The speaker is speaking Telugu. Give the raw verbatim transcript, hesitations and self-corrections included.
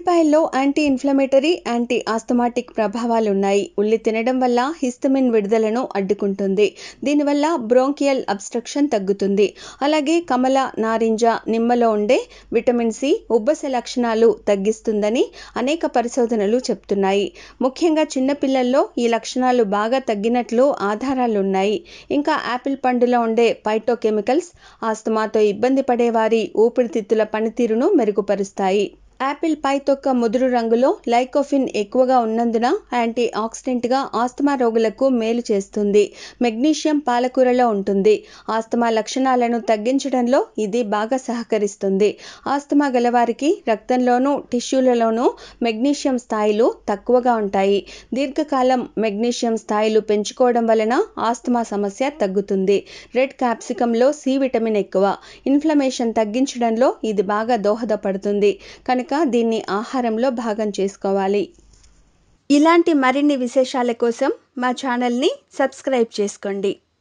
ఉల్లిపాయల్లో యాంటీ ఇన్ఫ్లమేటరీ, యాంటీ ఆస్థమాటిక్ ప్రభావాలు ఉన్నాయి. ఉల్లి తినడం వల్ల హిస్తమిన్ విడుదలను అడ్డుకుంటుంది. దీనివల్ల బ్రోంకియల్ అబ్స్ట్రక్షన్ తగ్గుతుంది. అలాగే కమల, నారింజ, నిమ్మలో ఉండే విటమిన్ సి ఉబ్బస లక్షణాలు తగ్గిస్తుందని అనేక పరిశోధనలు చెప్తున్నాయి. ముఖ్యంగా చిన్నపిల్లల్లో ఈ లక్షణాలు బాగా తగ్గినట్లు ఆధారాలున్నాయి. ఇంకా యాపిల్ పండులో ఉండే ఫైటోకెమికల్స్ ఆస్తమాతో ఇబ్బంది పడేవారి ఊపిరితిత్తుల పనితీరును మెరుగుపరుస్తాయి. యాపిల్ పై తొక్క ముదురు రంగులో లైకోఫిన్ ఎక్కువగా ఉన్నందున యాంటీ ఆక్సిడెంట్గా ఆస్తమా రోగులకు మేలు చేస్తుంది. మెగ్నీషియం పాలకూరలో ఉంటుంది. ఆస్తమా లక్షణాలను తగ్గించడంలో ఇది బాగా సహకరిస్తుంది. ఆస్తమా గలవారికి రక్తంలోనూ టిష్యూలలోనూ మెగ్నీషియం స్థాయిలు తక్కువగా ఉంటాయి. దీర్ఘకాలం మెగ్నీషియం స్థాయిలు పెంచుకోవడం వలన ఆస్తమా సమస్య తగ్గుతుంది. రెడ్ క్యాప్సికంలో సి విటమిన్ ఎక్కువ. ఇన్ఫ్లమేషన్ తగ్గించడంలో ఇది బాగా దోహదపడుతుంది కనుక దీన్ని ఆహారంలో భాగం చేసుకోవాలి. ఇలాంటి మరిన్ని విశేషాల కోసం మా ఛానల్ని సబ్స్క్రైబ్ చేసుకోండి.